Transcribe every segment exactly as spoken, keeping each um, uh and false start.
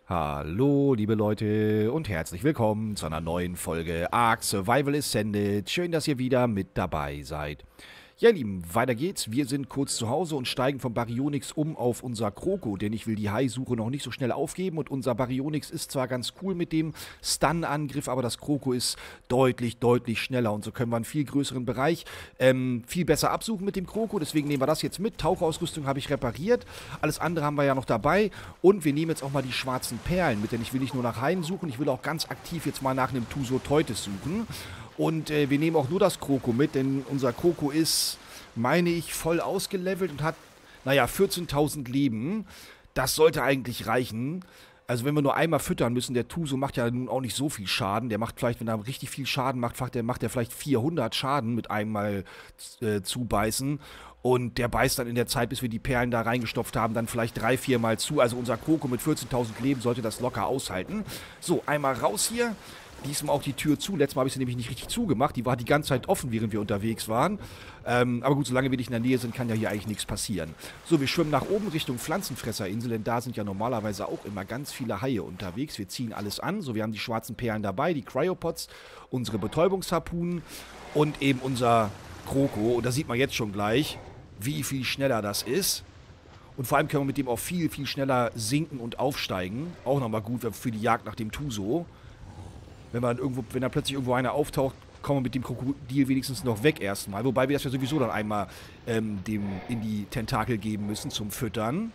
Hallo, liebe Leute und herzlich willkommen zu einer neuen Folge Ark Survival Ascended. Schön, dass ihr wieder mit dabei seid. Ja, ihr Lieben, weiter geht's. Wir sind kurz zu Hause und steigen vom Baryonyx um auf unser Kroko, denn ich will die Hai-Suche noch nicht so schnell aufgeben. Und unser Baryonyx ist zwar ganz cool mit dem Stun-Angriff, aber das Kroko ist deutlich, deutlich schneller. Und so können wir einen viel größeren Bereich ähm, viel besser absuchen mit dem Kroko. Deswegen nehmen wir das jetzt mit. Tauchausrüstung habe ich repariert. Alles andere haben wir ja noch dabei. Und wir nehmen jetzt auch mal die schwarzen Perlen mit, denn ich will nicht nur nach Haien suchen, ich will auch ganz aktiv jetzt mal nach einem Tusoteutes suchen. Und äh, wir nehmen auch nur das Kroko mit, denn unser Kroko ist, meine ich, voll ausgelevelt und hat, naja, vierzehntausend Leben. Das sollte eigentlich reichen. Also wenn wir nur einmal füttern müssen, der Tuso macht ja nun auch nicht so viel Schaden. Der macht vielleicht, wenn er richtig viel Schaden macht, macht er macht der vielleicht vierhundert Schaden mit einmal äh, zubeißen. Und der beißt dann in der Zeit, bis wir die Perlen da reingestopft haben, dann vielleicht drei, vier Mal zu. Also unser Kroko mit vierzehntausend Leben sollte das locker aushalten. So, einmal raus hier. Diesmal auch die Tür zu. Letztes Mal habe ich sie nämlich nicht richtig zugemacht. Die war die ganze Zeit offen, während wir unterwegs waren. Ähm, aber gut, solange wir nicht in der Nähe sind, kann ja hier eigentlich nichts passieren. So, wir schwimmen nach oben Richtung Pflanzenfresserinsel, denn da sind ja normalerweise auch immer ganz viele Haie unterwegs. Wir ziehen alles an. So, wir haben die schwarzen Perlen dabei, die Cryopods, unsere Betäubungsharpunen und eben unser Kroko. Und da sieht man jetzt schon gleich, wie viel schneller das ist. Und vor allem können wir mit dem auch viel, viel schneller sinken und aufsteigen. Auch nochmal gut für die Jagd nach dem Tuso. Wenn man irgendwo, wenn da plötzlich irgendwo einer auftaucht, kommen wir mit dem Krokodil wenigstens noch weg erstmal. Wobei wir das ja sowieso dann einmal ähm, dem in die Tentakel geben müssen zum Füttern.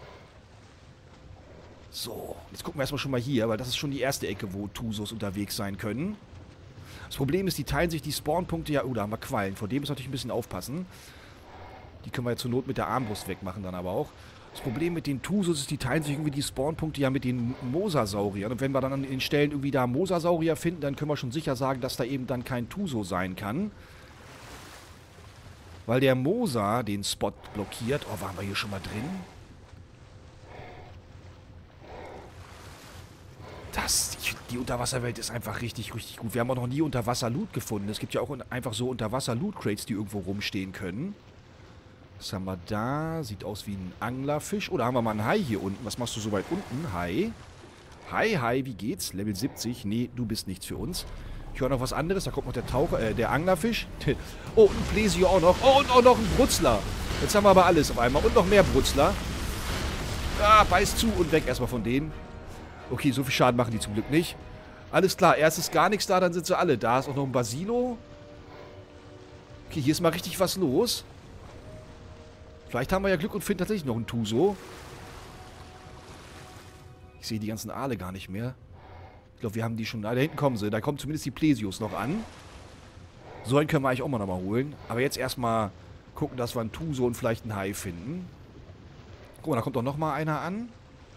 So, jetzt gucken wir erstmal schon mal hier, weil das ist schon die erste Ecke, wo Tusos unterwegs sein können. Das Problem ist, die teilen sich die Spawnpunkte ja... Oh, da haben wir Quallen. Vor dem ist natürlich ein bisschen aufpassen. Die können wir ja zur Not mit der Armbrust wegmachen dann aber auch. Das Problem mit den Tusos ist, die teilen sich irgendwie die Spawnpunkte ja mit den Mosasauriern. Und wenn wir dann an den Stellen irgendwie da Mosasaurier finden, dann können wir schon sicher sagen, dass da eben dann kein Tuso sein kann. Weil der Mosa den Spot blockiert. Oh, waren wir hier schon mal drin? Das, die, die Unterwasserwelt ist einfach richtig, richtig gut. Wir haben auch noch nie Unterwasser-Loot gefunden. Es gibt ja auch einfach so Unterwasser-Loot-Crates, die irgendwo rumstehen können. Was haben wir da? Sieht aus wie ein Anglerfisch. Oder haben wir mal einen Hai hier unten? Was machst du so weit unten? Hai. Hai, Hai, wie geht's? Level siebzig. Nee, du bist nichts für uns. Ich höre noch was anderes. Da kommt noch der Taucher, äh, der Anglerfisch. Oh, ein Plesio auch noch. Oh, und auch noch ein Brutzler. Jetzt haben wir aber alles auf einmal. Und noch mehr Brutzler. Ah, beiß zu und weg erstmal von denen. Okay, so viel Schaden machen die zum Glück nicht. Alles klar, erst ist gar nichts da, dann sind sie alle. Da ist auch noch ein Basilo. Okay, hier ist mal richtig was los. Vielleicht haben wir ja Glück und finden tatsächlich noch einen Tuso. Ich sehe die ganzen Aale gar nicht mehr. Ich glaube, wir haben die schon... Ah, da hinten kommen sie. Da kommen zumindest die Plesios noch an. So einen können wir eigentlich auch mal nochmal holen. Aber jetzt erstmal gucken, dass wir einen Tuso und vielleicht einen Hai finden. Guck mal, da kommt doch nochmal einer an.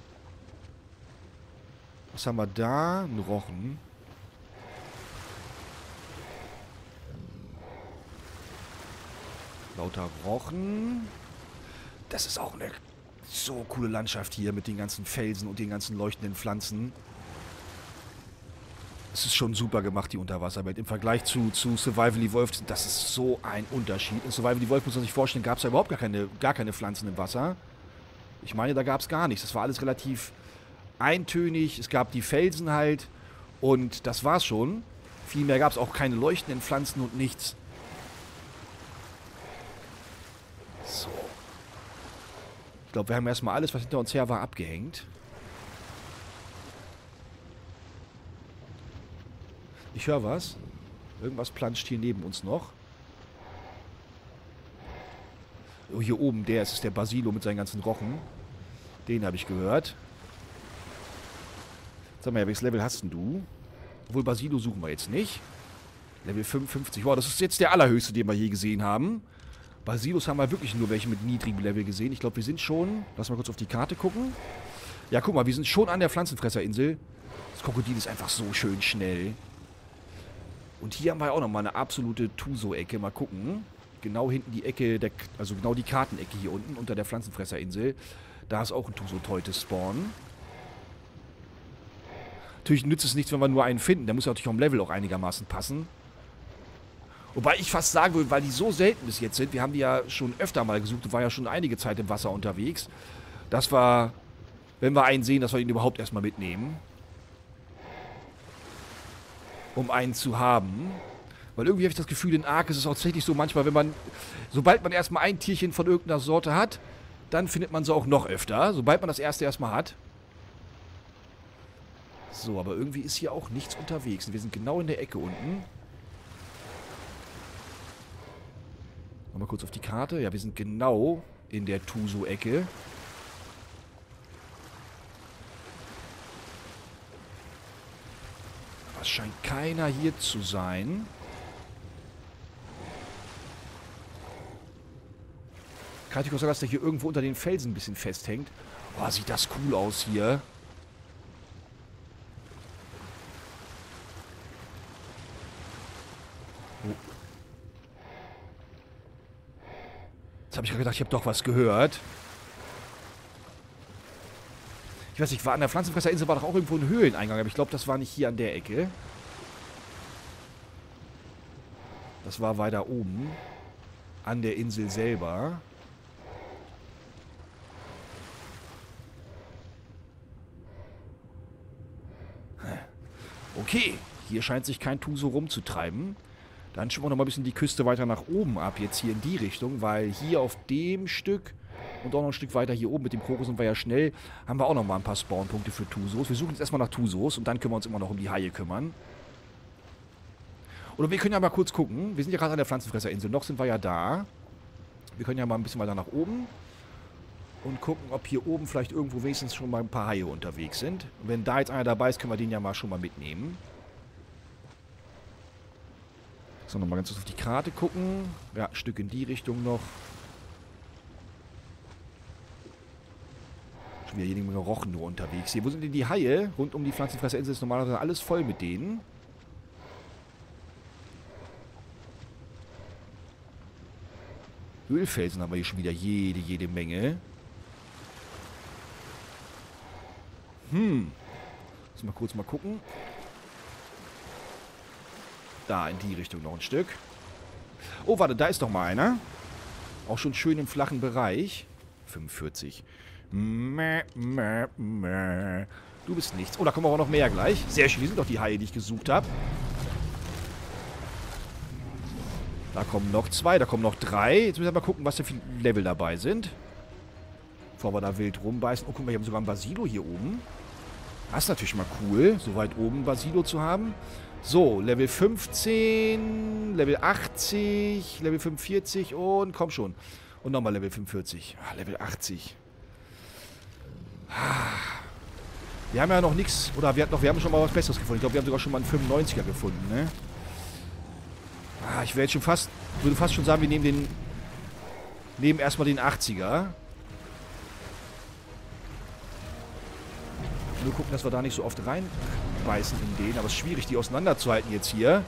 Was haben wir da? Ein Rochen. Lauter Rochen. Das ist auch eine so coole Landschaft hier mit den ganzen Felsen und den ganzen leuchtenden Pflanzen. Es ist schon super gemacht, die Unterwasserwelt. Im Vergleich zu, zu Survival Evolved, das ist so ein Unterschied. In Survival Evolved, muss man sich vorstellen, gab es ja überhaupt gar keine, gar keine Pflanzen im Wasser. Ich meine, da gab es gar nichts. Das war alles relativ eintönig. Es gab die Felsen halt. Und das war's schon. Viel mehr gab es auch keine leuchtenden Pflanzen und nichts. So. Ich glaube, wir haben erstmal alles, was hinter uns her war, abgehängt. Ich höre was. Irgendwas planscht hier neben uns noch. Oh, hier oben, der ist, ist der Basilo mit seinen ganzen Rochen. Den habe ich gehört. Sag mal, welches Level hast denn du? Obwohl, Basilo suchen wir jetzt nicht. Level fünfundfünfzig. Wow, das ist jetzt der allerhöchste, den wir je gesehen haben. Basilos haben wir wirklich nur welche mit niedrigem Level gesehen. Ich glaube, wir sind schon... Lass mal kurz auf die Karte gucken. Ja, guck mal, wir sind schon an der Pflanzenfresserinsel. Das Krokodil ist einfach so schön schnell. Und hier haben wir auch nochmal eine absolute Tuso-Ecke. Mal gucken. Genau hinten die Ecke, der, also genau die Kartenecke hier unten, unter der Pflanzenfresserinsel. Da ist auch ein Tuso-Teutes Spawn. Natürlich nützt es nichts, wenn wir nur einen finden. Der muss ja natürlich vom Level auch einigermaßen passen. Wobei ich fast sagen würde, weil die so selten bis jetzt sind, wir haben die ja schon öfter mal gesucht und waren ja schon einige Zeit im Wasser unterwegs, dass wir Wenn wir einen sehen, dass wir ihn überhaupt erstmal mitnehmen. Um einen zu haben. Weil irgendwie habe ich das Gefühl, in Ark ist es auch tatsächlich so manchmal, wenn man, sobald man erstmal ein Tierchen von irgendeiner Sorte hat, dann findet man sie auch noch öfter, sobald man das erste erstmal hat. So, aber irgendwie ist hier auch nichts unterwegs. Wir sind genau in der Ecke unten. Nochmal kurz auf die Karte. Ja, wir sind genau in der Tuso-Ecke. Aber es scheint keiner hier zu sein. Kratikosaurus, dass der hier irgendwo unter den Felsen ein bisschen festhängt. Oh, sieht das cool aus hier. Oh. Jetzt habe ich gerade gedacht, ich habe doch was gehört. Ich weiß nicht, war an der Pflanzenfresserinsel war doch auch irgendwo ein Höhleneingang, aber ich glaube, das war nicht hier an der Ecke. Das war weiter oben. An der Insel selber. Okay, hier scheint sich kein Tuso rumzutreiben. Dann schauen wir noch mal ein bisschen die Küste weiter nach oben ab, jetzt hier in die Richtung, weil hier auf dem Stück und auch noch ein Stück weiter hier oben mit dem Krokus sind wir ja schnell, haben wir auch noch mal ein paar Spawnpunkte für Tusos. Wir suchen jetzt erstmal nach Tusos und dann können wir uns immer noch um die Haie kümmern. Oder wir können ja mal kurz gucken, wir sind ja gerade an der Pflanzenfresserinsel, noch sind wir ja da. Wir können ja mal ein bisschen weiter nach oben und gucken, ob hier oben vielleicht irgendwo wenigstens schon mal ein paar Haie unterwegs sind. Und wenn da jetzt einer dabei ist, können wir den ja mal schon mal mitnehmen. So, nochmal ganz kurz auf die Karte gucken. Ja, ein Stück in die Richtung noch. Schon wieder jede Menge Rochen nur unterwegs. Hier, wo sind denn die Haie? Rund um die Pflanzenfresserinsel ist normalerweise alles voll mit denen. Ölfelsen haben wir hier schon wieder jede, jede Menge. Hm. Lass mal kurz mal gucken. Da, in die Richtung noch ein Stück. Oh, warte, da ist doch mal einer. Auch schon schön im flachen Bereich. fünfundvierzig. Mäh, mäh, mäh. Du bist nichts. Oh, da kommen aber noch mehr gleich. Sehr schön, die sind doch die Haie, die ich gesucht habe. Da kommen noch zwei, da kommen noch drei. Jetzt müssen wir mal gucken, was da für Level dabei sind. Bevor wir da wild rumbeißen. Oh, guck mal, wir haben sogar einen Basilo hier oben. Das ist natürlich mal cool, so weit oben Basilo zu haben. So, Level fünfzehn, Level achtzig, Level fünfundvierzig und komm schon. Und nochmal Level fünfundvierzig. Ah, Level achtzig. Wir haben ja noch nichts, oder wir, hatten noch, wir haben schon mal was Besseres gefunden. Ich glaube, wir haben sogar schon mal einen fünfundneunziger gefunden, ne? Ah, ich wäre jetzt schon fast, würde fast schon sagen, wir nehmen den, nehmen erstmal den achtziger. Nur gucken, dass wir da nicht so oft reinbeißen in den. Aber es ist schwierig, die auseinanderzuhalten jetzt hier.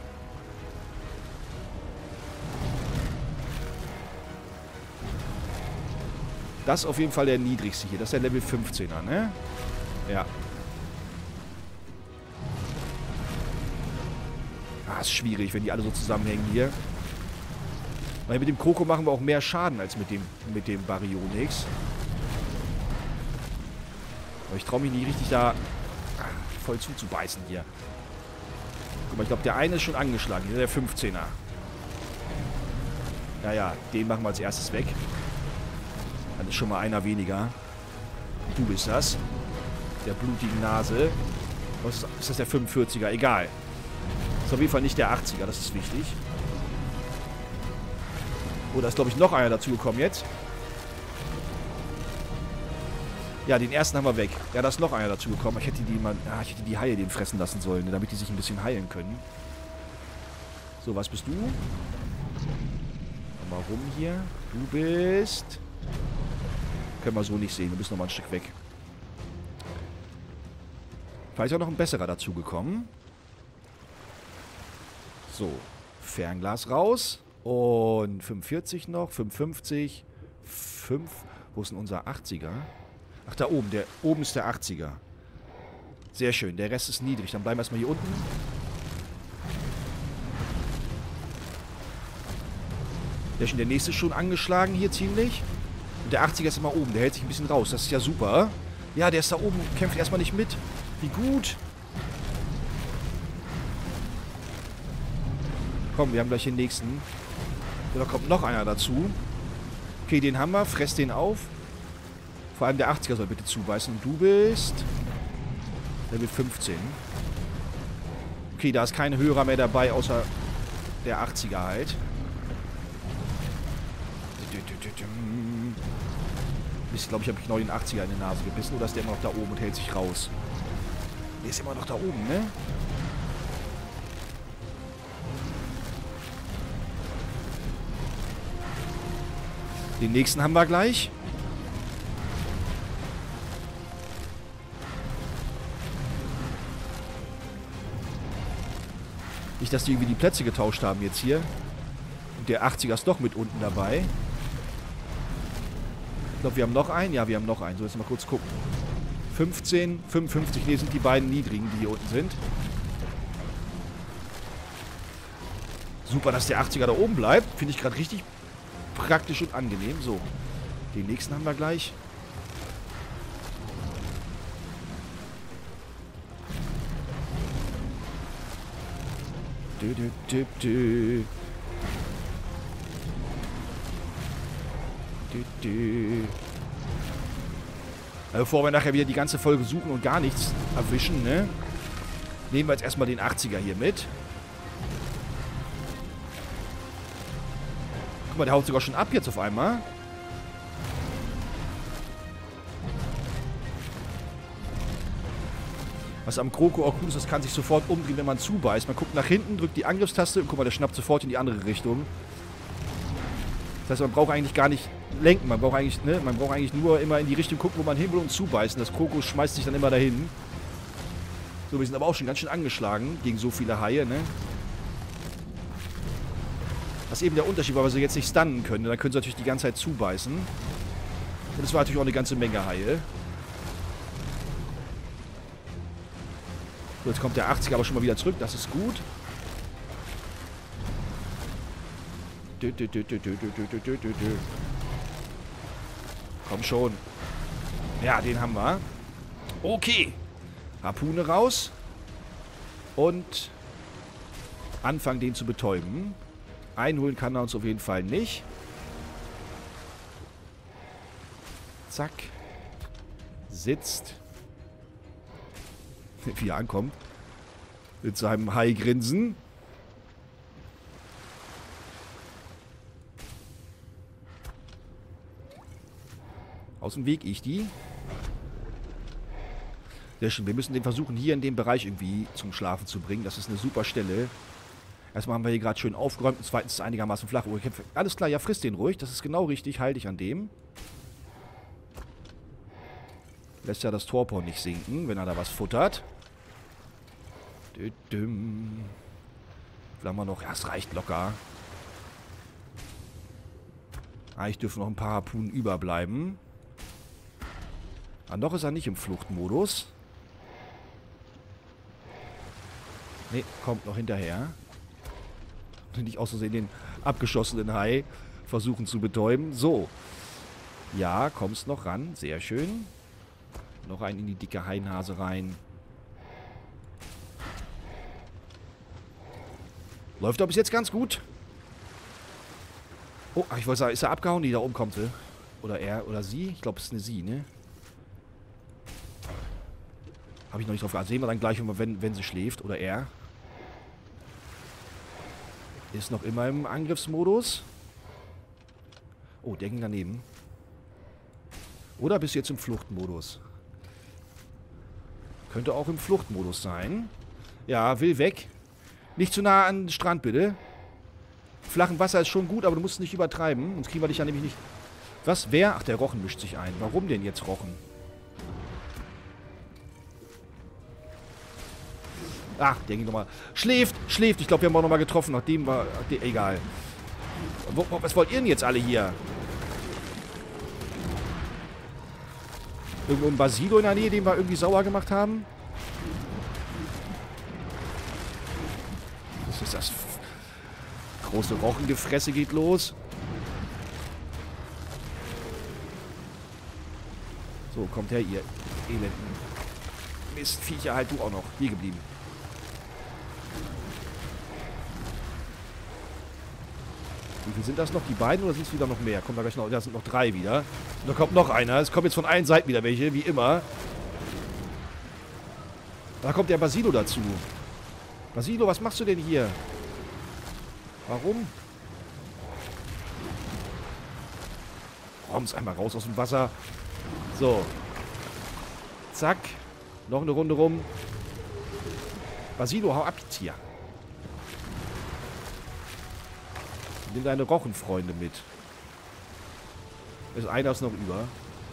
Das ist auf jeden Fall der niedrigste hier. Das ist der Level fünfzehner, ne? Ja. Ah, ist schwierig, wenn die alle so zusammenhängen hier. Weil mit dem Kroko machen wir auch mehr Schaden als mit dem, mit dem Baryonyx. Aber ich traue mich nicht richtig da voll zuzubeißen hier. Guck mal, ich glaube, der eine ist schon angeschlagen. Hier ist der fünfzehner. Naja, den machen wir als erstes weg. Dann ist schon mal einer weniger. Du bist das. Der blutigen Nase. Was ist, ist das der fünfundvierziger? Egal. Das ist auf jeden Fall nicht der achtziger, das ist wichtig. Oh, da ist, glaube ich, noch einer dazugekommen jetzt. Ja, den ersten haben wir weg. Ja, da ist noch einer dazugekommen. Ich hätte die mal, ja, ich hätte die Haie den fressen lassen sollen, damit die sich ein bisschen heilen können. So, was bist du? Komm mal rum hier. Du bist... Können wir so nicht sehen. Du bist noch mal ein Stück weg. Vielleicht ist auch noch ein besserer dazugekommen. So. Fernglas raus. Und fünfundvierzig noch. fünfundfünfzig. fünf. Wo ist denn unser achtziger? Ach, da oben. Der, oben ist der achtziger. Sehr schön. Der Rest ist niedrig. Dann bleiben wir erstmal hier unten. Der, der nächste ist schon angeschlagen hier ziemlich. Und der achtziger ist immer oben. Der hält sich ein bisschen raus. Das ist ja super. Ja, der ist da oben. Kämpft erstmal nicht mit. Wie gut. Komm, wir haben gleich den nächsten. Oder kommt noch einer dazu. Okay, den haben wir. Fress den auf. Vor allem der achtziger soll bitte zubeißen. Und du bist Level fünfzehn. Okay, da ist kein Hörer mehr dabei, außer der achtziger halt. Ich glaube, ich habe genau den achtziger in die Nase gebissen. Oder ist der immer noch da oben und hält sich raus? Der ist immer noch da oben, ne? Den nächsten haben wir gleich. Nicht, dass die irgendwie die Plätze getauscht haben jetzt hier. Und der achtziger ist doch mit unten dabei. Ich glaube, wir haben noch einen. Ja, wir haben noch einen. So, jetzt mal kurz gucken. fünfzehn, fünfundfünfzig. Ne, sind die beiden niedrigen, die hier unten sind. Super, dass der achtziger da oben bleibt. Finde ich gerade richtig praktisch und angenehm. So, den nächsten haben wir gleich. Dü, dü, dü, dü. Dü, dü. Also bevor wir nachher wieder die ganze Folge suchen und gar nichts erwischen, ne? Nehmen wir jetzt erstmal den achtziger hier mit. Guck mal, der haut sogar schon ab jetzt auf einmal. Was am Kroko auch cool ist, das kann sich sofort umdrehen, wenn man zubeißt. Man guckt nach hinten, drückt die Angriffstaste und guck mal, der schnappt sofort in die andere Richtung. Das heißt, man braucht eigentlich gar nicht lenken. Man braucht eigentlich, ne, man braucht eigentlich nur immer in die Richtung gucken, wo man hin will und zubeißen. Das Kroko schmeißt sich dann immer dahin. So, wir sind aber auch schon ganz schön angeschlagen gegen so viele Haie, ne? Das ist eben der Unterschied, weil wir sie jetzt nicht stunnen können. Dann können sie natürlich die ganze Zeit zubeißen. Und es war natürlich auch eine ganze Menge Haie. So, jetzt kommt der achtziger aber schon mal wieder zurück. Das ist gut. Dö, dö, dö, dö, dö, dö, dö, dö, dö. Komm schon. Ja, den haben wir. Okay. Harpune raus. Und anfangen, den zu betäuben. Einholen kann er uns auf jeden Fall nicht. Zack. Sitzt. Wie er ankommt. Mit seinem Hai-Grinsen. Aus dem Weg, ich die. Sehr schön. Wir müssen den versuchen, hier in dem Bereich irgendwie zum Schlafen zu bringen. Das ist eine super Stelle. Erstmal haben wir hier gerade schön aufgeräumt und zweitens ist es einigermaßen flach. Oh, alles klar, ja, friss den ruhig. Das ist genau richtig. Halte dich an dem. Lässt ja das Torpor nicht sinken, wenn er da was futtert. Vielleicht haben wir noch... Ja, es reicht locker. Eigentlich dürfen noch ein paar Harpunen überbleiben. Aber noch ist er nicht im Fluchtmodus. Ne, kommt noch hinterher. Nicht aus Versehen den abgeschossenen Hai versuchen zu betäuben. So. Ja, kommst noch ran. Sehr schön. Noch einen in die dicke Hainhase rein. Läuft doch bis jetzt ganz gut. Oh, ach, ich wollte sagen, ist er abgehauen? Nee, da oben kommt sie. Oder er oder sie. Ich glaube, es ist eine sie, ne? Habe ich noch nicht drauf geachtet. Sehen wir dann gleich, wenn, wenn sie schläft. Oder er. Ist noch immer im Angriffsmodus. Oh, der ging daneben. Oder bist du jetzt im Fluchtmodus? Könnte auch im Fluchtmodus sein. Ja, will weg. Nicht zu nah an den Strand, bitte. Flachen Wasser ist schon gut, aber du musst es nicht übertreiben. Sonst kriegen wir dich ja nämlich nicht... Was? Wer? Ach, der Rochen mischt sich ein. Warum denn jetzt Rochen? Ach, der ging nochmal... Schläft, schläft. Ich glaube, wir haben auch nochmal getroffen. Nachdem war... Egal. Wo, was wollt ihr denn jetzt alle hier? Irgendwo ein Basilo in der Nähe, den wir irgendwie sauer gemacht haben? Was ist das? Große Rochengefresse geht los. So, kommt her, ihr Elenden. Mistviecher, halt du auch noch. Hier geblieben. Wie viel sind das noch? Die beiden oder sind es wieder noch mehr? Kommt da gleich noch. Da sind noch drei wieder. Und da kommt noch einer. Es kommen jetzt von allen Seiten wieder welche, wie immer. Da kommt der Basilo dazu. Basilo, was machst du denn hier? Warum? Kommst einmal raus aus dem Wasser. So. Zack. Noch eine Runde rum. Basilo, hau ab jetzt hier. Nimm deine Rochenfreunde mit. Ist einer ist noch über.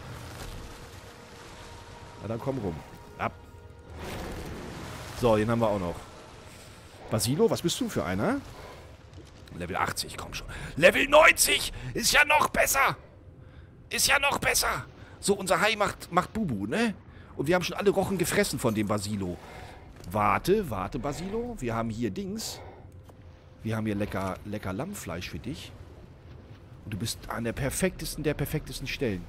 Na dann komm rum. Ab. So, den haben wir auch noch. Basilo, was bist du für einer? Level achtzig, komm schon. Level neunzig! Ist ja noch besser! Ist ja noch besser! So, unser Hai macht, macht Bubu, ne? Und wir haben schon alle Rochen gefressen von dem Basilo. Warte, warte, Basilo. Wir haben hier Dings. Wir haben hier lecker, lecker Lammfleisch für dich. Und du bist an der perfektesten der perfektesten Stellen.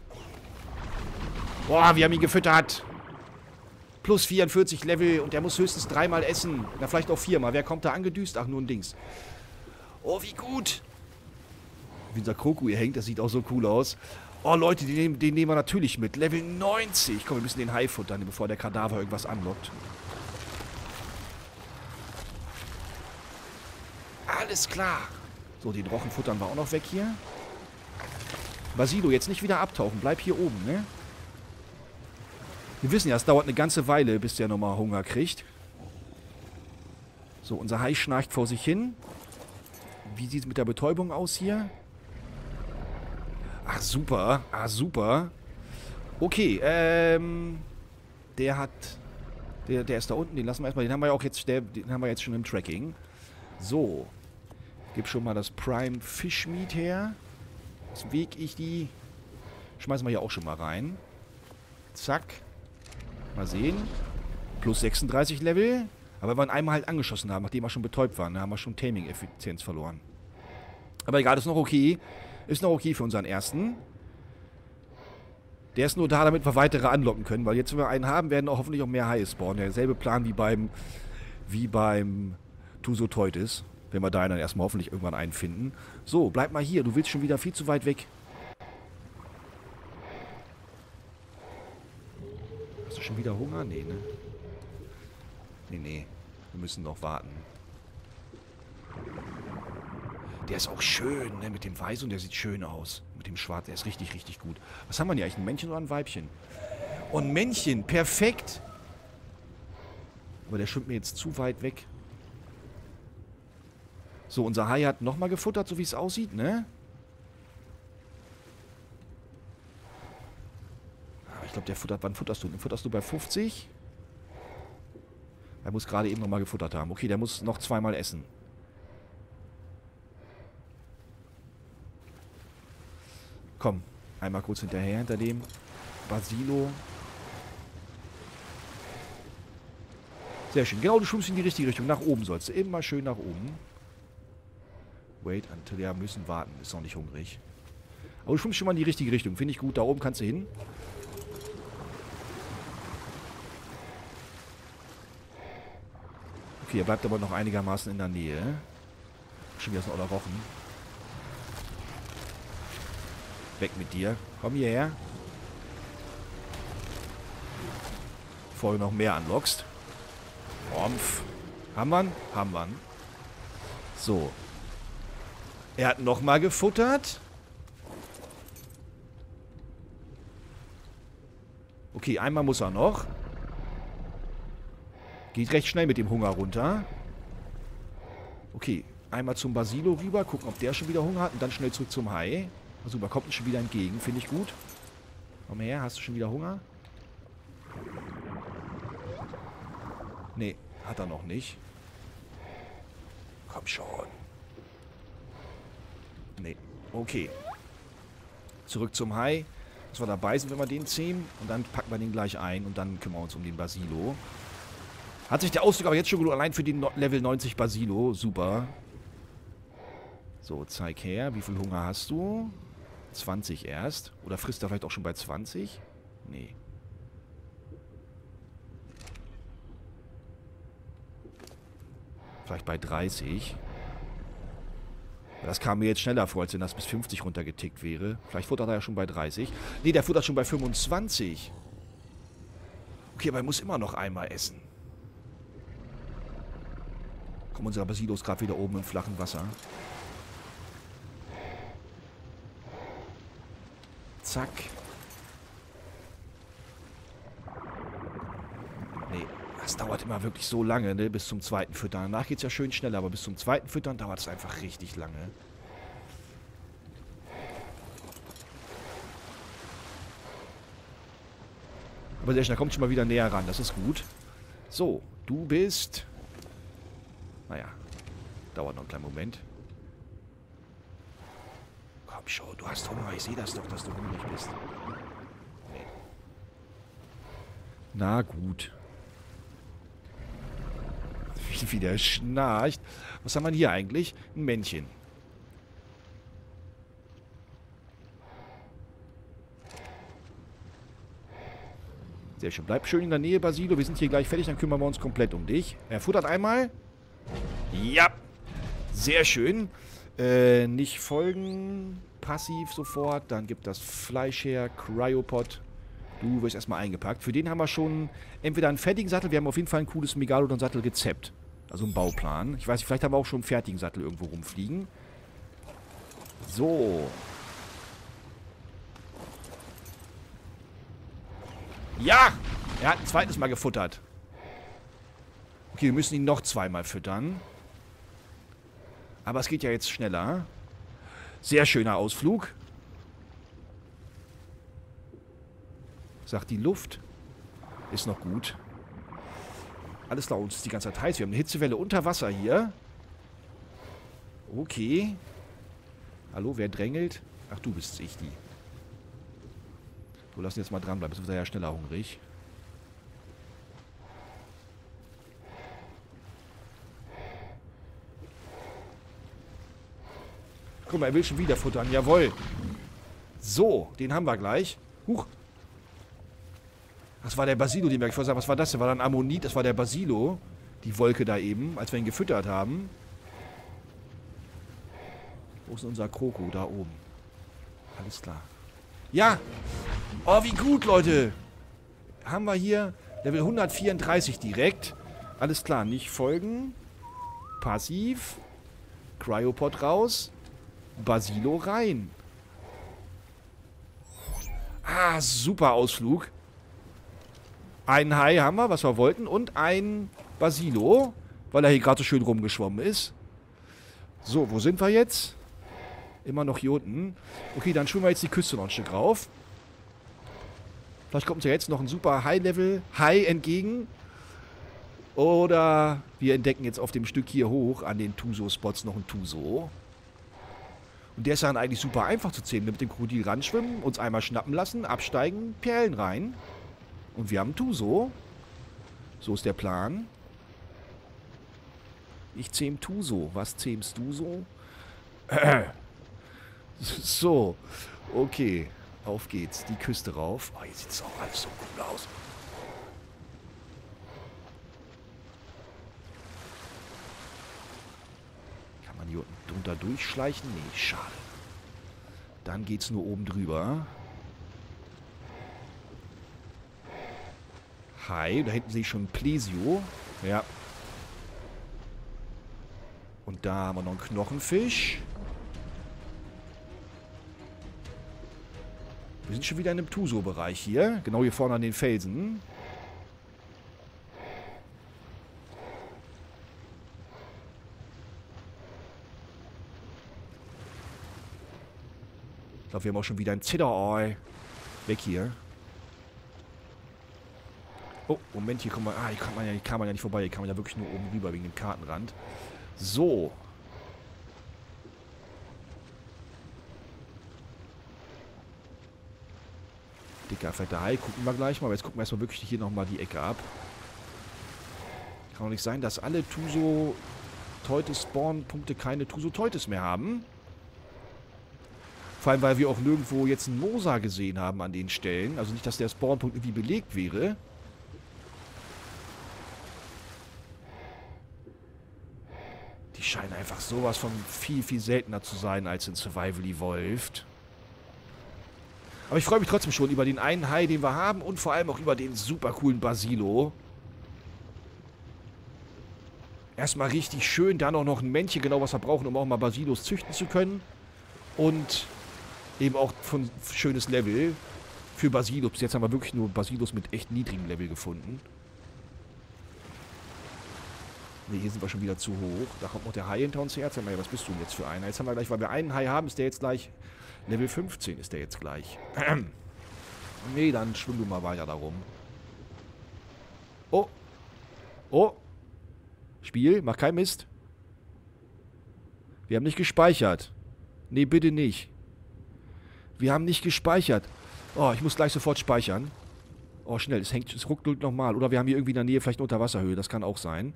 Boah, wir haben ihn gefüttert. Plus vierundvierzig Level und der muss höchstens dreimal essen. Na, vielleicht auch viermal. Wer kommt da angedüst? Ach, nur ein Dings. Oh, wie gut. Wie unser Kroku hier hängt, das sieht auch so cool aus. Oh, Leute, den, nehmen- den nehmen wir natürlich mit. Level neunzig. Komm, wir müssen den Hai futtern, bevor der Kadaver irgendwas anlockt. Alles klar. So, den Rochen futtern wir auch noch weg hier. Basilo, jetzt nicht wieder abtauchen. Bleib hier oben, ne? Wir wissen ja, es dauert eine ganze Weile, bis der nochmal Hunger kriegt. So, unser Hai schnarcht vor sich hin. Wie sieht es mit der Betäubung aus hier? Ach, super. Ah, super. Okay, ähm... Der hat... Der, der ist da unten, den lassen wir erstmal. Den haben wir ja auch jetzt, der, den haben wir jetzt schon im Tracking. So. Gib schon mal das Prime Fish Meat her. Das weg ich die. Schmeißen wir hier auch schon mal rein. Zack. Mal sehen. Plus sechsunddreißig Level. Aber wenn wir ihn einmal halt angeschossen haben, nachdem wir schon betäubt waren, dann haben wir schon Taming-Effizienz verloren. Aber egal, ist noch okay. Ist noch okay für unseren ersten. Der ist nur da, damit wir weitere anlocken können. Weil jetzt, wenn wir einen haben, werden auch hoffentlich auch mehr Haie spawnen. Derselbe Plan wie beim... Wie beim... Tusotoitis. Wenn wir da dann erstmal hoffentlich irgendwann einen finden. So, bleib mal hier. Du willst schon wieder viel zu weit weg. Hast du schon wieder Hunger? Nee, ne? Nee, nee. Wir müssen noch warten. Der ist auch schön, ne? Mit dem Weiß und der sieht schön aus. Mit dem Schwarz, der ist richtig, richtig gut. Was haben wir hier eigentlich? Ein Männchen oder ein Weibchen? Oh, ein Männchen. Perfekt. Aber der schwimmt mir jetzt zu weit weg. So, unser Hai hat nochmal gefuttert, so wie es aussieht, ne? Ich glaube, der futtert... Wann futterst du? Den futterst du bei fünfzig? Er muss gerade eben nochmal gefuttert haben. Okay, der muss noch zweimal essen. Komm, einmal kurz hinterher, hinter dem Basilo. Sehr schön. Genau, du schwimmst in die richtige Richtung. Nach oben sollst du. Immer schön nach oben. Wait until... Ja, müssen warten. Ist noch nicht hungrig. Aber du schwimmst schon mal in die richtige Richtung. Finde ich gut. Da oben kannst du hin. Okay, er bleibt aber noch einigermaßen in der Nähe. Schon wieder so ein Rochen. Weg mit dir. Komm hierher. Bevor du noch mehr anlockst. Rumpf. Haben wir ihn? Haben wir ihn. So. Er hat nochmal gefuttert. Okay, einmal muss er noch. Geht recht schnell mit dem Hunger runter. Okay, einmal zum Basilo rüber. Gucken, ob der schon wieder Hunger hat. Und dann schnell zurück zum Hai. Super, kommt uns schon wieder entgegen. Finde ich gut. Komm her, hast du schon wieder Hunger? Nee, hat er noch nicht. Komm schon. Nee, okay. Zurück zum Hai. Dass wir dabei sind, wenn wir den zähmen. Und dann packen wir den gleich ein. Und dann kümmern wir uns um den Basilo. Hat sich der Ausdruck aber jetzt schon gelohnt. Allein für den Level neunzig Basilo. Super. So, zeig her. Wie viel Hunger hast du? zwanzig erst. Oder frisst er vielleicht auch schon bei zwanzig? Nee. Vielleicht bei dreißig. Das kam mir jetzt schneller vor, als wenn das bis fünfzig runtergetickt wäre. Vielleicht futtert er ja schon bei dreißig. Nee, der futtert schon bei fünfundzwanzig. Okay, aber er muss immer noch einmal essen. Komm, unser Basilo ist gerade wieder oben im flachen Wasser. Zack. Nee, das dauert immer wirklich so lange, ne, bis zum zweiten Füttern. Danach geht es ja schön schneller, aber bis zum zweiten Füttern dauert es einfach richtig lange. Aber sehr schnell, kommt schon mal wieder näher ran, das ist gut. So, du bist... Naja, dauert noch einen kleinen Moment. Komm schon, du hast Hunger, ich sehe das doch, dass du hungrig bist. Nee. Na gut. Wie wieder schnarcht. Was haben wir hier eigentlich? Ein Männchen. Sehr schön. Bleib schön in der Nähe, Basilo. Wir sind hier gleich fertig, dann kümmern wir uns komplett um dich. Er futtert einmal. Ja. Sehr schön. Äh, nicht folgen. Passiv sofort. Dann gibt das Fleisch her. Cryopod. Du wirst erstmal eingepackt. Für den haben wir schon entweder einen fertigen Sattel. Wir haben auf jeden Fall ein cooles Megalodon-Sattel gezappt. Also einen Bauplan. Ich weiß nicht, vielleicht haben wir auch schon einen fertigen Sattel irgendwo rumfliegen. So. Ja! Er hat ein zweites Mal gefuttert. Okay, wir müssen ihn noch zweimal füttern. Aber es geht ja jetzt schneller. Sehr schöner Ausflug. Sagt die Luft. Ist noch gut. Alles klar, uns ist die ganze Zeit heiß. Wir haben eine Hitzewelle unter Wasser hier. Okay. Hallo, wer drängelt? Ach, du bist ich, die. So, lass ihn jetzt mal dranbleiben. Jetzt wird er ja schneller hungrig. Guck mal, er will schon wieder futtern. Jawohl. So, den haben wir gleich. Huch. Das war der Basilo, den wir vorher sagen. Was war das denn? War dann Ammonit? Das war der Basilo. Die Wolke da eben, als wir ihn gefüttert haben. Wo ist unser Kroko? Da oben. Alles klar. Ja! Oh, wie gut, Leute! Haben wir hier Level hundertvierunddreißig direkt. Alles klar, nicht folgen. Passiv. Cryopod raus. Basilo rein. Ah, super Ausflug. Einen Hai haben wir, was wir wollten. Und ein Basilo, weil er hier gerade so schön rumgeschwommen ist. So, wo sind wir jetzt? Immer noch hier unten. Okay, dann schwimmen wir jetzt die Küste noch ein Stück rauf. Vielleicht kommt uns ja jetzt noch ein super High-Level-Hai entgegen. Oder wir entdecken jetzt auf dem Stück hier hoch an den Tuso-Spots noch einen Tuso. Und der ist dann eigentlich super einfach zu zählen. Mit dem Krokodil ranschwimmen, uns einmal schnappen lassen, absteigen, Perlen rein. Und wir haben einen Tuso. So ist der Plan. Ich zähm Tuso. Was zähmst du so? So. Okay. Auf geht's. Die Küste rauf. Oh, hier sieht es auch alles so cool aus. Kann man hier unten drunter durchschleichen? Nee, schade. Dann geht's nur oben drüber. Hi, da hinten sehe ich schon Plesio. Ja. Und da haben wir noch einen Knochenfisch. Wir sind schon wieder in einem Tuso-Bereich hier. Genau hier vorne an den Felsen. Ich glaube, wir haben auch schon wieder ein Zitteroi. Weg hier. Oh, Moment, hier kommen wir... Ah, hier kann man ja, hier kann man ja nicht vorbei. Hier kann man ja wirklich nur oben rüber wegen dem Kartenrand. So. Dicker, fetter Hai. Gucken wir gleich mal. Aber jetzt gucken wir erstmal wirklich hier nochmal die Ecke ab. Kann doch nicht sein, dass alle Tuso-Teutes-Spawn-Punkte keine Tuso-Teutes mehr haben. Vor allem, weil wir auch nirgendwo jetzt einen Mosa gesehen haben an den Stellen. Also nicht, dass der Spawnpunkt irgendwie belegt wäre. scheinen einfach sowas von viel, viel seltener zu sein als in Survival Evolved. Aber ich freue mich trotzdem schon über den einen Hai, den wir haben und vor allem auch über den super coolen Basilo. Erstmal richtig schön, dann auch noch ein Männchen, genau was wir brauchen, um auch mal Basilos züchten zu können. Und eben auch von schönes Level für Basilos. Bis jetzt haben wir wirklich nur Basilos mit echt niedrigem Level gefunden. Ne, hier sind wir schon wieder zu hoch. Da kommt noch der Hai hinter uns her. Jetzt haben wir ja, was bist du denn jetzt für einer? Jetzt haben wir gleich, weil wir einen Hai haben, ist der jetzt gleich Level fünfzehn ist der jetzt gleich. Nee, dann schwimm du mal weiter darum. Oh. Oh. Spiel, mach kein Mist. Wir haben nicht gespeichert. Nee, bitte nicht. Wir haben nicht gespeichert. Oh, ich muss gleich sofort speichern. Oh, schnell, es hängt, es ruckelt nochmal. Oder wir haben hier irgendwie in der Nähe vielleicht eine Unterwasserhöhle. Das kann auch sein.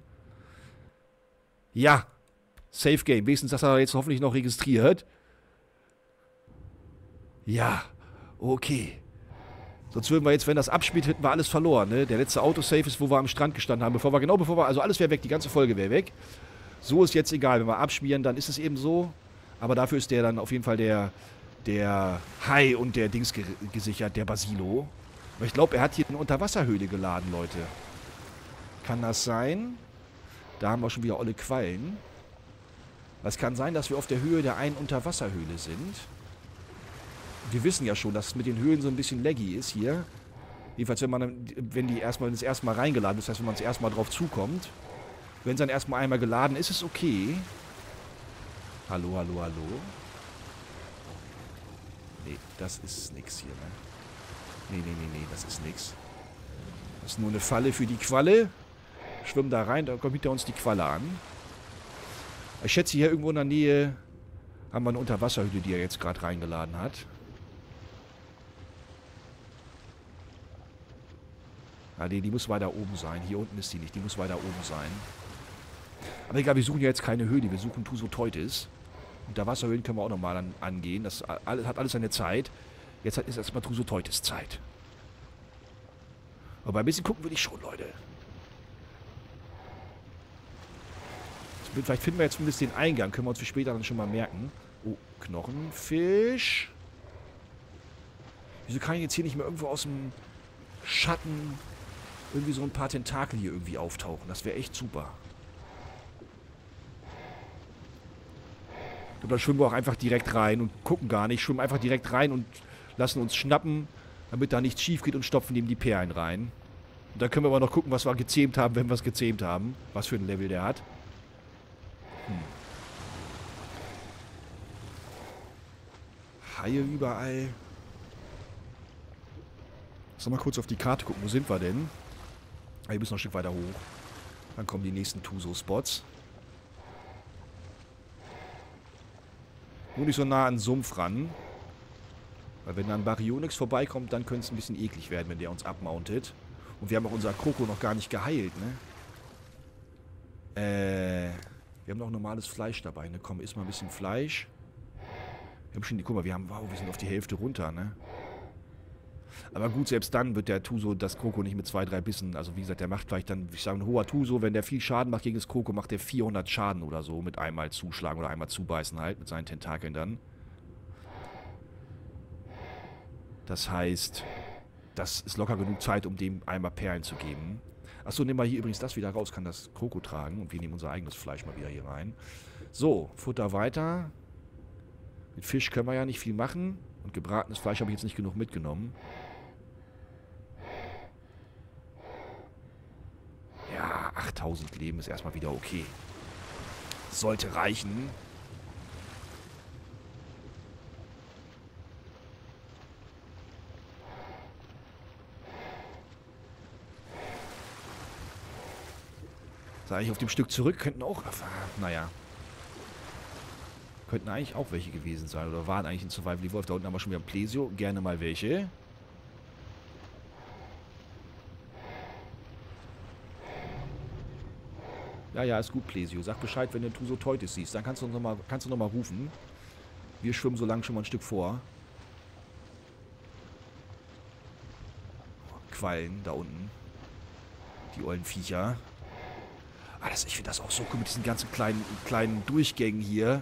Ja. Safe Game. Wenigstens, dass er jetzt hoffentlich noch registriert. Ja. Okay. Sonst würden wir jetzt, wenn das abspielt, hätten wir alles verloren, ne? Der letzte Autosave ist, wo wir am Strand gestanden haben. Bevor wir, genau bevor wir, also alles wäre weg. Die ganze Folge wäre weg. So ist jetzt egal. Wenn wir abschmieren, dann ist es eben so. Aber dafür ist der dann auf jeden Fall der, der Hai und der Dings ge gesichert, der Basilo. Aber ich glaube, er hat hier eine Unterwasserhöhle geladen, Leute. Kann das sein? Da haben wir schon wieder olle Quallen. Es kann sein, dass wir auf der Höhe der einen Unterwasserhöhle sind. Wir wissen ja schon, dass es mit den Höhlen so ein bisschen laggy ist hier. Jedenfalls, wenn man wenn die erstmal das erste Mal reingeladen ist, das heißt, wenn man das erste Mal drauf zukommt. Wenn es dann erstmal einmal geladen ist, ist es okay. Hallo, hallo, hallo. Nee, das ist nix hier, ne? Nee, nee, nee, nee, das ist nix. Das ist nur eine Falle für die Qualle. Schwimmen da rein, da kommt hinter uns die Qualle an. Ich schätze, hier irgendwo in der Nähe haben wir eine Unterwasserhöhle, die er jetzt gerade reingeladen hat. Ah, nee, die muss weiter oben sein. Hier unten ist die nicht. Die muss weiter oben sein. Aber egal, wir suchen ja jetzt keine Höhle. Wir suchen Tusoteutis. Unterwasserhöhlen können wir auch nochmal an, angehen. Das alles, hat alles seine Zeit. Jetzt ist erstmal Tusoteutis Zeit. Aber ein bisschen gucken will ich schon, Leute. Vielleicht finden wir jetzt zumindest den Eingang. Können wir uns für später dann schon mal merken. Oh, Knochenfisch. Wieso kann ich jetzt hier nicht mehr irgendwo aus dem Schatten irgendwie so ein paar Tentakel hier irgendwie auftauchen? Das wäre echt super. Und dann schwimmen wir auch einfach direkt rein und gucken gar nicht. Schwimmen einfach direkt rein und lassen uns schnappen, damit da nichts schief geht und stopfen ihm die Perlen rein. Und dann können wir aber noch gucken, was wir gezähmt haben, wenn wir es gezähmt haben. Was für ein Level der hat. Hm. Haie überall. Lass mal kurz auf die Karte gucken. Wo sind wir denn? Ah, hier müssen wir noch ein Stück weiter hoch. Dann kommen die nächsten Tuso-Spots. Nur nicht so nah an den Sumpf ran. Weil wenn dann Baryonyx vorbeikommt, dann könnte es ein bisschen eklig werden, wenn der uns abmountet. Und wir haben auch unser Kroko noch gar nicht geheilt, ne? Äh... Wir haben noch normales Fleisch dabei, ne? Komm, iss mal ein bisschen Fleisch. Wir haben schon die, guck mal, wir haben, wow, wir sind auf die Hälfte runter, ne? Aber gut, selbst dann wird der Tuso das Kroko nicht mit zwei, drei Bissen, also wie gesagt, der macht vielleicht dann, ich sage, ein hoher Tuso, wenn der viel Schaden macht gegen das Kroko, macht der vierhundert Schaden oder so, mit einmal zuschlagen oder einmal zubeißen halt, mit seinen Tentakeln dann. Das heißt, das ist locker genug Zeit, um dem einmal Perlen zu geben. Achso, nehmen wir hier übrigens das wieder raus, kann das Kroko tragen. Und wir nehmen unser eigenes Fleisch mal wieder hier rein. So, Futter weiter. Mit Fisch können wir ja nicht viel machen. Und gebratenes Fleisch habe ich jetzt nicht genug mitgenommen. Ja, achttausend Leben ist erstmal wieder okay. Sollte reichen. Sag ich auf dem Stück zurück, könnten auch, naja, könnten eigentlich auch welche gewesen sein. Oder waren eigentlich in Survival Evolved. Da unten haben wir schon wieder ein Plesio. Gerne mal welche. Ja, ja, ist gut, Plesio. Sag Bescheid, wenn du Tusoteutis siehst. Dann kannst du noch mal, kannst du noch mal rufen. Wir schwimmen so lang schon mal ein Stück vor. Quallen da unten. Die ollen Viecher. Ah, das, ich finde das auch so cool mit diesen ganzen kleinen, kleinen Durchgängen hier.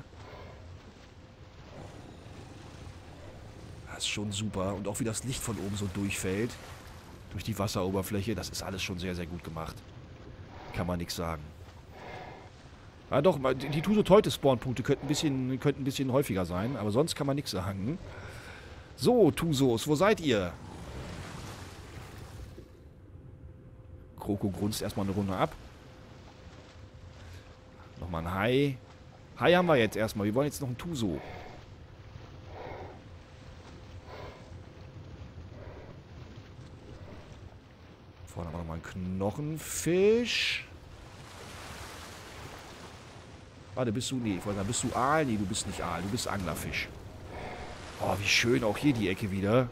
Das ist schon super. Und auch wie das Licht von oben so durchfällt. Durch die Wasseroberfläche. Das ist alles schon sehr, sehr gut gemacht. Kann man nichts sagen. Ja doch, die Tuso-Teute-Spawn-Punkte könnten ein bisschen, könnten ein bisschen häufiger sein. Aber sonst kann man nichts sagen. So, Tusos, wo seid ihr? Kroko grunzt erstmal eine Runde ab. Nochmal ein Hai. Hai haben wir jetzt erstmal. Wir wollen jetzt noch einen Tuso. Vorne haben wir nochmal einen Knochenfisch. Warte, bist du... Nee, vorne bist du Aal? Nee, du bist nicht Aal. Du bist Anglerfisch. Oh, wie schön. Auch hier die Ecke wieder.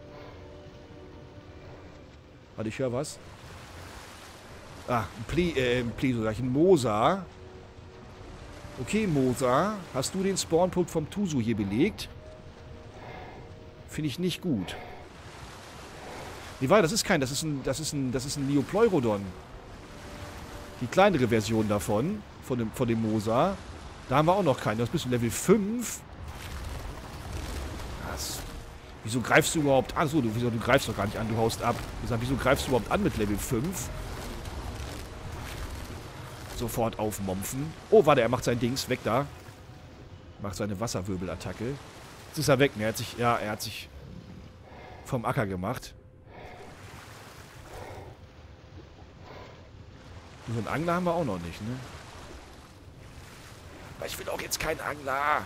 Warte, ich höre was. Ah, ein Ple... Äh, ein Pleso, sag ich. Ein Mosa. Okay, Mosa. Hast du den Spawnpunkt vom Tuso hier belegt? Finde ich nicht gut. Nee, weil das ist kein... Das ist ein... Das ist ein... Das ist ein Neopleurodon. Die kleinere Version davon. Von dem, von dem Mosa. Da haben wir auch noch keinen. Das bist du Level fünf. Was? Wieso greifst du überhaupt an? Achso, du, wieso, du greifst doch gar nicht an. Du haust ab. Ich sag, wieso greifst du überhaupt an mit Level fünf? Sofort aufmompfen. Oh, warte, er macht sein Dings. Weg da. Macht seine Wasserwirbelattacke. Jetzt ist er weg. Er hat sich, ja, er hat sich vom Acker gemacht. So einen Angler haben wir auch noch nicht, ne? Aber ich will auch jetzt keinen Angler.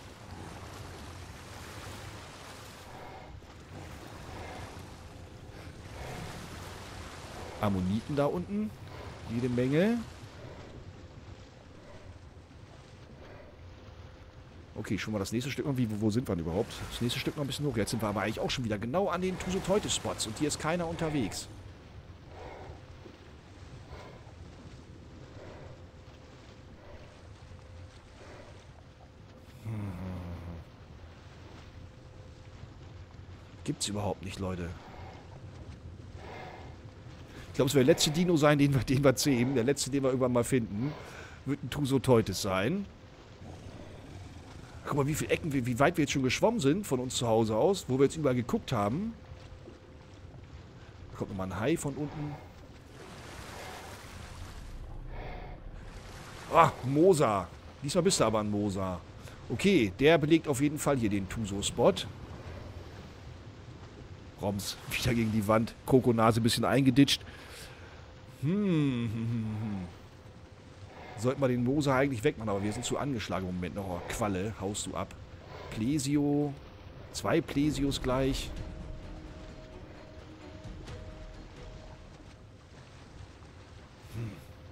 Ammoniten da unten. Jede Menge. Okay, schon mal das nächste Stück. Wie, wo sind wir denn überhaupt? Das nächste Stück noch ein bisschen hoch. Jetzt sind wir aber eigentlich auch schon wieder genau an den Tuso-Teute-Spots. Und hier ist keiner unterwegs. Gibt's überhaupt nicht, Leute. Ich glaube, es wird der letzte Dino sein, den wir, den wir zähmen. Der letzte, den wir irgendwann mal finden. Wird ein Tuso-Teutes sein. Guck mal, wie viele Ecken, wie, wie weit wir jetzt schon geschwommen sind von uns zu Hause aus. Wo wir jetzt überall geguckt haben. Da kommt nochmal ein Hai von unten. Ah, Mosa. Diesmal bist du aber ein Mosa. Okay, der belegt auf jeden Fall hier den Tuso-Spot. Roms wieder gegen die Wand. Krokonase ein bisschen eingeditscht. Hm, hm, hm, hm. Sollten wir den Mosa eigentlich wegmachen, aber wir sind zu angeschlagen im Moment noch. Oh, Qualle, haust du ab. Plesio. Zwei Plesios gleich. Hm.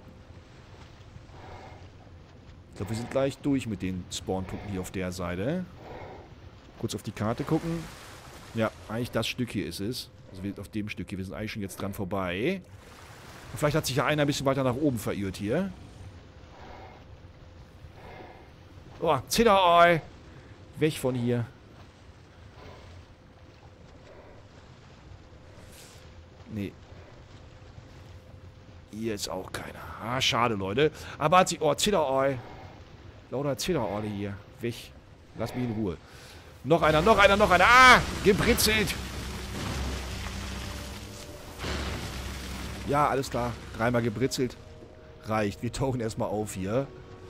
Ich glaube, wir sind gleich durch mit den Spawnpunkten hier auf der Seite. Kurz auf die Karte gucken. Ja, eigentlich das Stück hier ist es. Also wir sind auf dem Stück hier. Wir sind eigentlich schon jetzt dran vorbei. Und vielleicht hat sich ja einer ein bisschen weiter nach oben verirrt hier. Oh, Zitteroi! Weg von hier. Nee. Hier ist auch keiner. Ah, schade, Leute. Aber hat sich... Oh, Zitteroi. Lauter Zitteroi hier. Weg. Lass mich in Ruhe. Noch einer, noch einer, noch einer. Ah! Gebritzelt! Ja, alles klar. Dreimal gebritzelt. Reicht. Wir tauchen erstmal auf hier.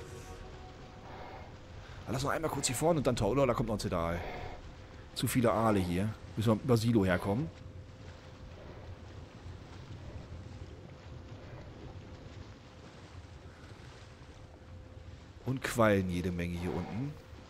Lass noch einmal kurz hier vorne und dann tauchen. Oh, da kommt noch ein Zedal. Zu viele Aale hier. Müssen wir mit Basilo herkommen. Und Quallen jede Menge hier unten.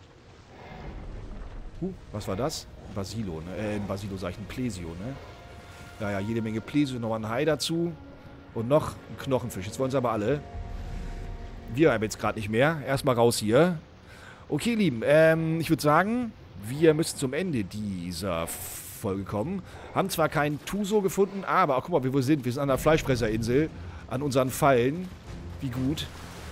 Huh, was war das? Basilo, ne? Äh, ein Basilo sag ich, ein Plesio, ne? Ja, ja, jede Menge Plesio, nochmal ein Hai dazu. Und noch ein Knochenfisch. Jetzt wollen sie aber alle. Wir haben jetzt gerade nicht mehr. Erstmal raus hier. Okay, Lieben, ähm, ich würde sagen, wir müssen zum Ende dieser Folge kommen. Haben zwar keinen Tuso gefunden, aber, oh, guck mal, wie wir sind. Wir sind an der Fleischfresserinsel. An unseren Fallen. Wie gut.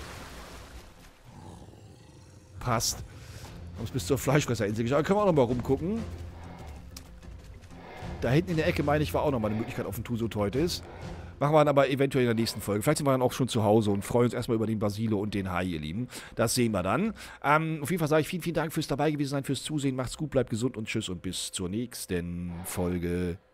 Passt. Wir haben uns bis zur Fleischfresserinsel geschaut. Können wir auch noch mal rumgucken. Da hinten in der Ecke, meine ich, war auch noch mal eine Möglichkeit auf den Tuso-Teutes. Machen wir dann aber eventuell in der nächsten Folge. Vielleicht sind wir dann auch schon zu Hause und freuen uns erstmal über den Basilo und den Hai, ihr Lieben. Das sehen wir dann. Ähm, auf jeden Fall sage ich vielen, vielen Dank fürs dabei gewesen sein, fürs Zusehen. Macht's gut, bleibt gesund und tschüss und bis zur nächsten Folge.